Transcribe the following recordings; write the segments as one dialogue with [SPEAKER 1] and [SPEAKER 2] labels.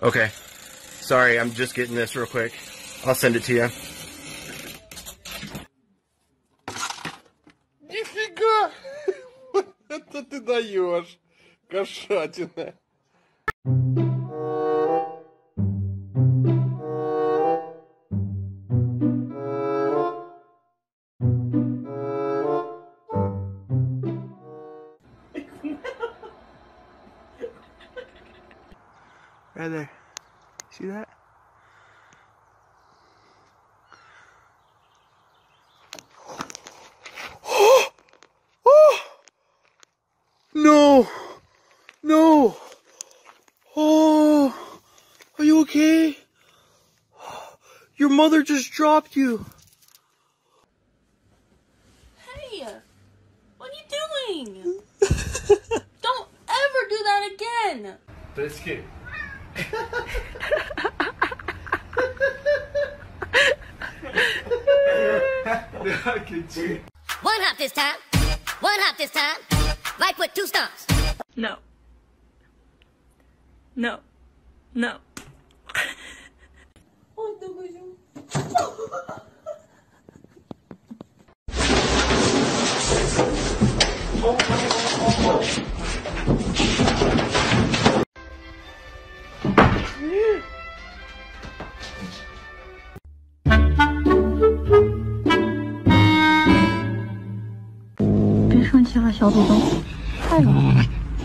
[SPEAKER 1] Okay. Sorry, I'm just getting this real quick. I'll send it to you.
[SPEAKER 2] Нифига! Вот это ты даешь, кошатина.
[SPEAKER 1] Right there. See that? No! No! Oh! Are you okay? Your mother just dropped you.
[SPEAKER 3] Hey! What are you doing? Don't ever do that again!
[SPEAKER 2] То есть ки?
[SPEAKER 4] One hop this time. One hop this time. Right foot, 2 stomps.
[SPEAKER 3] No. No. No.
[SPEAKER 5] 别生气了，小祖宗，太冷了。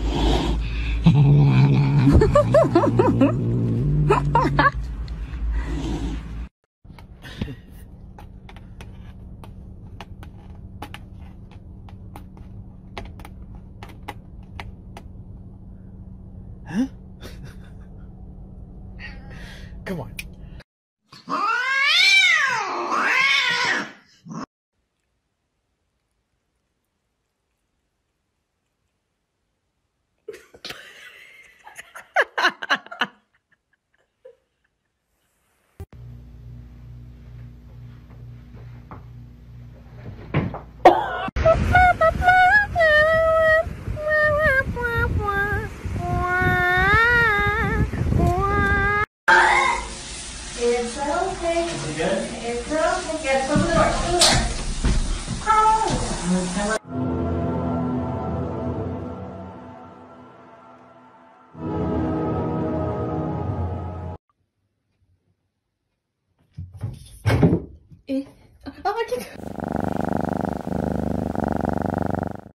[SPEAKER 1] Huh? Come on.
[SPEAKER 6] It's okay. Is it good? It's okay. Yes, open the door. Open the door. Oh.
[SPEAKER 5] Oh, I can't.